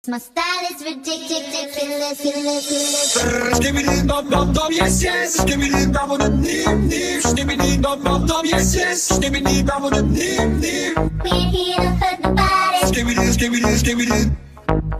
My style is ridiculous. Skibbidi dum dum dum, yes yes. Skibbidi dum dum dim dim. Skibbidi dum dum dum, yes yes. Skibbidi dum dum dim dim. We're here to hurt nobody. Skibbidi skibbidi skibbidi.